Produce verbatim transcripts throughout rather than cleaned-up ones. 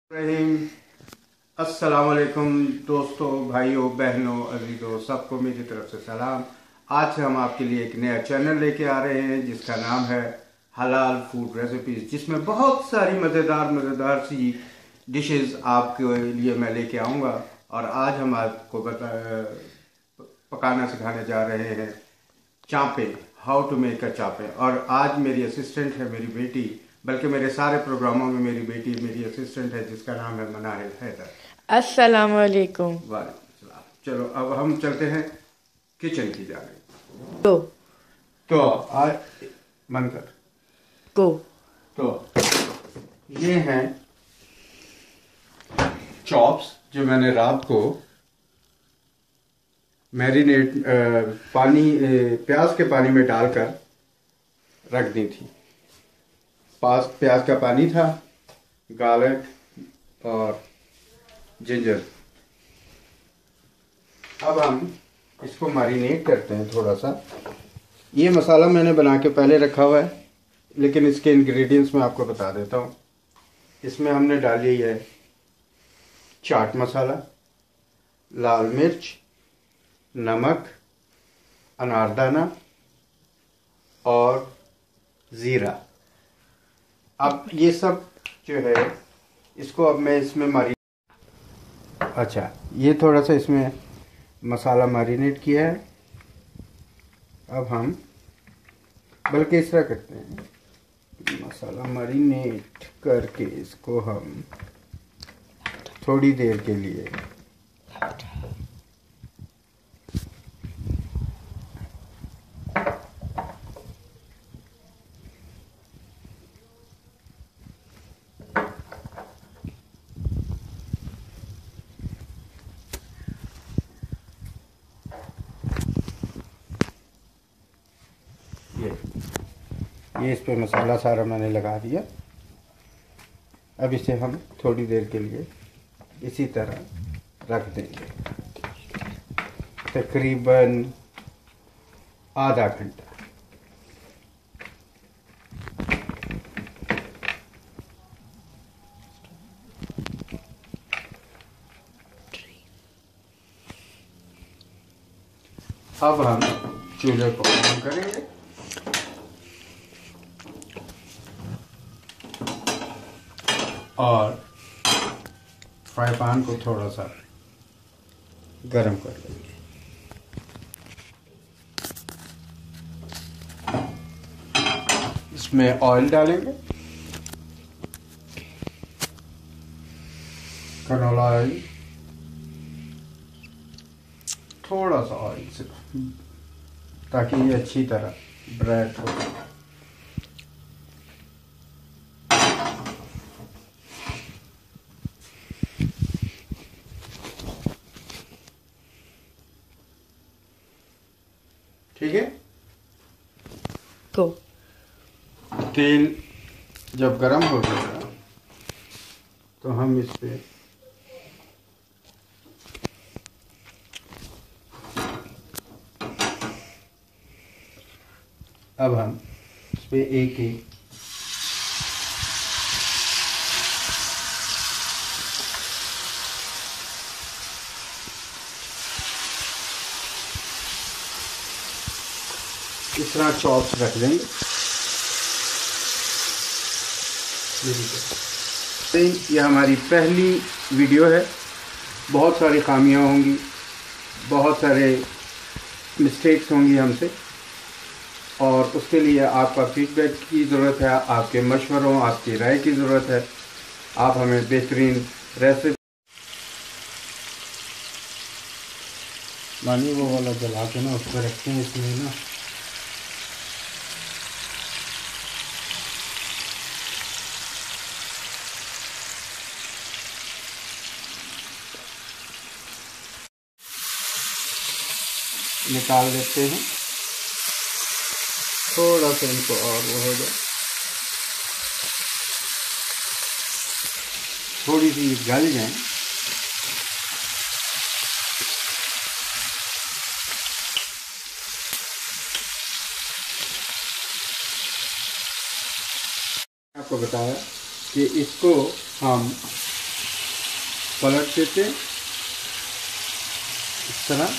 रहीम। अस्सलाम वालेकुम दोस्तों, भाइयों, बहनों, अजीजों, सबको मेरी तरफ से सलाम। आज हम आपके लिए एक नया चैनल लेके आ रहे हैं जिसका नाम है हलाल फूड रेसिपीज, जिसमें बहुत सारी मज़ेदार मज़ेदार सी डिशेस आपके लिए मैं लेके आऊँगा। और आज हम आपको बता पकाना सिखाने जा रहे हैं चापे, हाउ टू मेक अ चापे। और आज मेरी असिस्टेंट है मेरी बेटी, बल्कि मेरे सारे प्रोग्रामों में मेरी बेटी मेरी असिस्टेंट है, जिसका नाम है मनाहिल हैदर। अस्सलाम वालेकुम। वालेकुम सलाम। चलो अब हम चलते हैं किचन की जाने। गो तो आज मन कर गो तो ये हैं चॉप्स जो मैंने रात को मैरिनेट पानी प्याज के पानी में डालकर रख दी थी। पास प्याज का पानी था, गार्लिक और जिंजर। अब हम इसको मैरिनेट करते हैं थोड़ा सा। ये मसाला मैंने बना के पहले रखा हुआ है, लेकिन इसके इंग्रेडिएंट्स मैं आपको बता देता हूँ। इसमें हमने डाली है चाट मसाला, लाल मिर्च, नमक, अनारदाना और ज़ीरा। अब ये सब जो है इसको अब मैं इसमें मारी अच्छा ये थोड़ा सा इसमें मसाला मैरिनेट किया है। अब हम बल्कि इस तरह करते हैं, मसाला मैरिनेट करके इसको हम थोड़ी देर के लिए ये ये इस पे मसाला सारा मैंने लगा दिया। अब इसे हम थोड़ी देर के लिए इसी तरह रख देंगे, तकरीबन आधा घंटा। अब हम चूल्हे को ऑन करेंगे और फ्राई पैन को थोड़ा सा गरम कर लेंगे। इसमें ऑयल डालेंगे, कनोला ऑयल, थोड़ा सा ऑयल सिर्फ, ताकि ये अच्छी तरह ब्राइट हो। ठीक है। गो तेल जब गरम हो जाएगा तो हम इस पे अब हम इस पे एक एक इस तरह चॉप्स रख देंगे। ये हमारी पहली वीडियो है, बहुत सारी खामियां होंगी, बहुत सारे मिस्टेक्स होंगी हमसे, और उसके लिए आपका फीडबैक की ज़रूरत है, आपके मशवरों, आपकी राय की ज़रूरत है। आप हमें बेहतरीन रेसिपी मानिए वो वाला जला के ना उस पर रखते हैं, इसमें ना निकाल देते हैं। थोड़ा सा इनको और वो हो जाए, थोड़ी सी गल जाए। आपको बताया कि इसको हम पलट देते हैं इस तरह।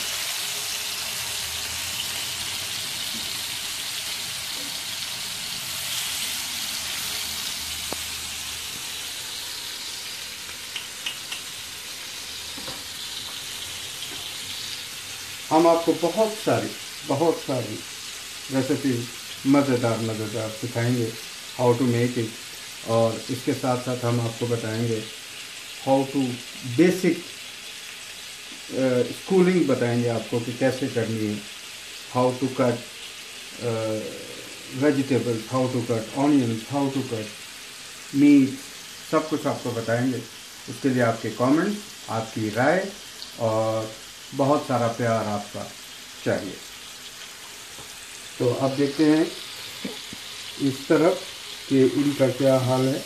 हम आपको बहुत सारी बहुत सारी रेसिपी मज़ेदार मज़ेदार सिखाएंगे हाउ टू मेक इट, और इसके साथ साथ हम आपको बताएंगे हाउ टू बेसिक स्कूलिंग बताएंगे आपको कि कैसे करनी है, how to cut vegetables, how to cut onions, how to cut meat, सब कुछ आपको बताएंगे। उसके लिए आपके कमेंट्स, आपकी राय और बहुत सारा प्यार आपका चाहिए। तो अब देखते हैं इस तरफ कि इनका क्या हाल है।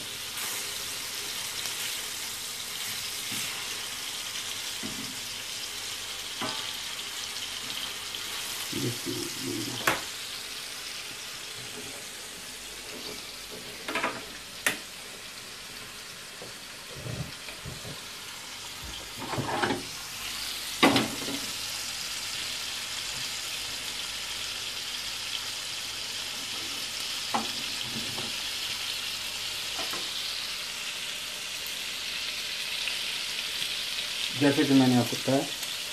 जैसे कि मैंने आपको बताया,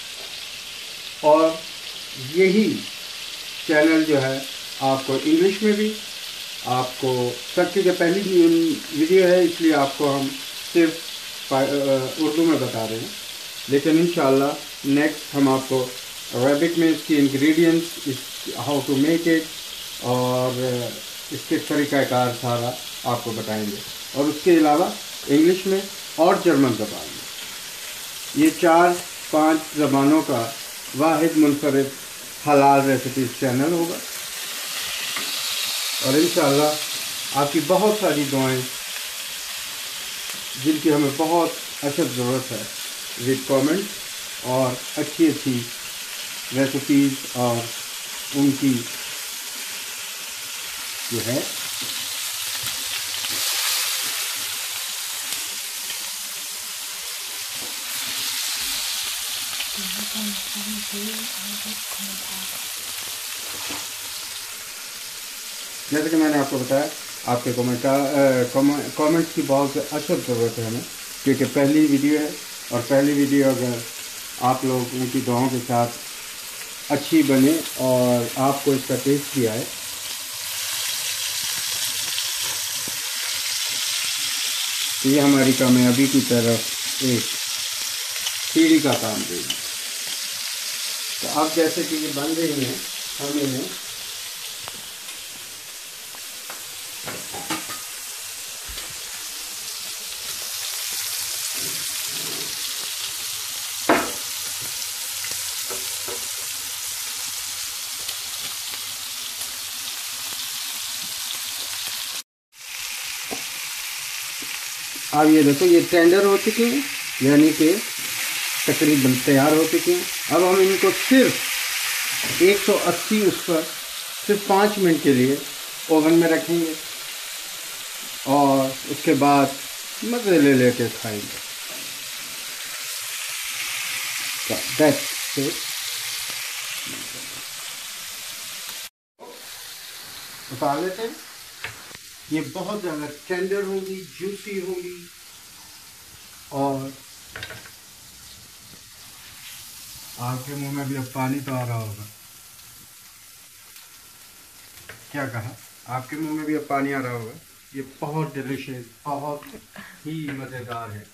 और यही चैनल जो है आपको इंग्लिश में भी आपको सबकी जो पहली वीडियो है, इसलिए आपको हम सिर्फ उर्दू में बता रहे हैं, लेकिन इंशाल्लाह नेक्स्ट हम आपको अरबिक में इसकी इंग्रेडिएंट्स, इस हाउ टू मेक इट और इसके तरीक़ाकार सारा आपको बताएंगे, और उसके अलावा इंग्लिश में और जर्मन ज़बान में। ये चार पांच ज़बानों का वाहिद मुनफरिद हलाल रेसिपीज़ चैनल होगा, और इंशाअल्लाह आपकी बहुत सारी दुआएं, जिनकी हमें बहुत अशद ज़रूरत है, विद कमेंट और अच्छी अच्छी रेसिपीज़ और उनकी जो है जैसे कि मैंने आपको बताया, आपके कमेंट कमेंट्स की बहुत अशद ज़रूरत है हमें, क्योंकि पहली वीडियो है, और पहली वीडियो अगर आप लोग उनकी दुआओं के साथ अच्छी बने और आपको इसका टेस्ट भी आए, तो ये हमारी कामयाबी की तरफ एक सीढ़ी का काम देगी। तो अब जैसे कि ये बन रही हैं, हम इन्हें अब ये देखो, ये टेंडर हो चुके हैं, यानी कि तकरीबन तैयार हो चुके हैं। अब हम इनको सिर्फ एक सौ अस्सी उस पर सिर्फ पाँच मिनट के लिए ओवन में रखेंगे, और उसके बाद मज़े ले लेके खाएंगे। That's it. उतार लेते हैं। ये बहुत ज़्यादा टेंडर होंगी, जूसी होंगी, और आपके मुंह में भी अब पानी तो आ रहा होगा। क्या कहा? आपके मुंह में भी अब पानी आ रहा होगा। ये बहुत डिलीशियस, बहुत ही मज़ेदार है।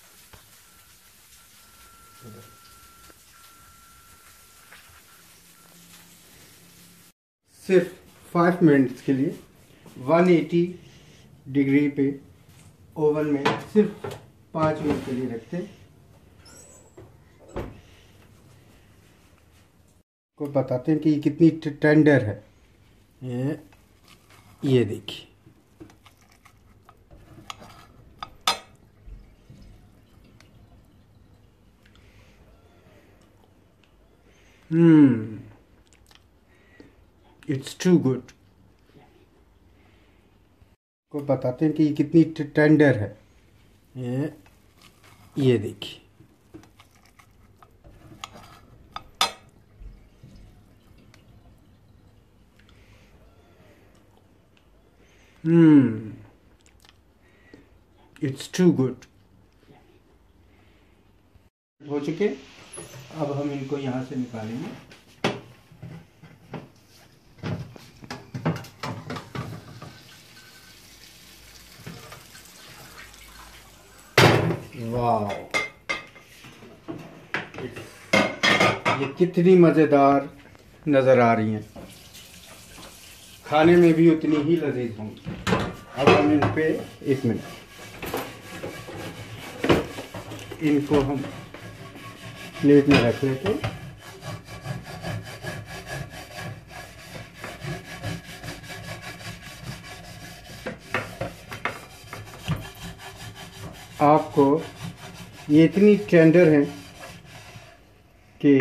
सिर्फ फाइव मिनट्स के लिए एक सौ अस्सी डिग्री पे ओवन में सिर्फ पाँच मिनट के लिए रखते हैं। को बताते हैं कि ये कितनी टेंडर है। ये ये देखिए, हम्म इट्स टू गुड। को बताते हैं कि ये कितनी टेंडर है। ये ये देखिए, हम्म, इट्स टू गुड। हो चुके, अब हम इनको यहाँ से निकालेंगे। वाह, ये कितनी मज़ेदार नज़र आ रही हैं, खाने में भी उतनी ही लजीज होंगी। अब हम इन पे एक मिनट, इनको हम प्लेट में रख लेते हैं। आपको ये इतनी टेंडर हैं कि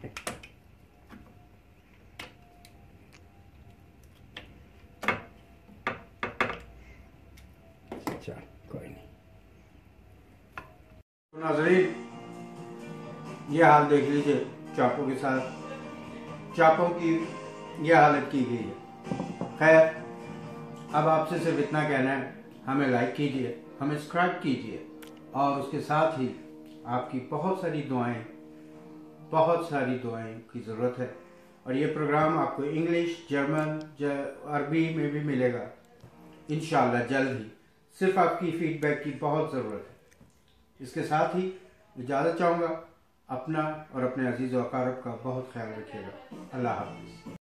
चल कोई नहीं। तो नाज़रीन, ये हाल देख लीजिए, चापों के साथ चापों की ये हालत की गई है। खैर, अब आपसे सिर्फ इतना कहना है, हमें लाइक कीजिए, हमें सब्सक्राइब कीजिए, और उसके साथ ही आपकी बहुत सारी दुआएं बहुत सारी दुआएं की ज़रूरत है। और ये प्रोग्राम आपको इंग्लिश, जर्मन, अरबी में भी मिलेगा इंशाल्लाह जल्द ही। सिर्फ आपकी फीडबैक की बहुत ज़रूरत है। इसके साथ ही इजाज़त चाहूँगा। अपना और अपने अजीज़ व अक़ारिब का बहुत ख्याल रखिएगा। अल्लाह हाफ़िज़।